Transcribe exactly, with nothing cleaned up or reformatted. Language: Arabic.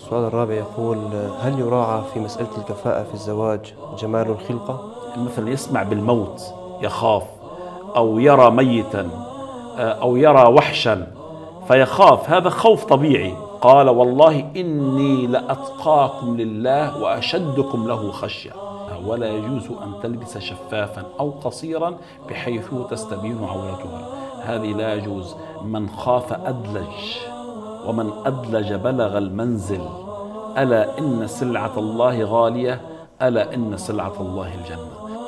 السؤال الرابع يقول: هل يراعى في مسألة الكفاءة في الزواج جمال الخلقة؟ مثلا يسمع بالموت يخاف، أو يرى ميتا، أو يرى وحشا فيخاف، هذا خوف طبيعي. قال: والله إني لأتقاكم لله وأشدكم له خشية. ولا يجوز أن تلبس شفافا أو قصيرا بحيث تستبين عورتها، هذه لا يجوز. من خاف أدلج، ومن أدلج بلغ المنزل. ألا إن سلعة الله غالية، ألا إن سلعة الله الجنة.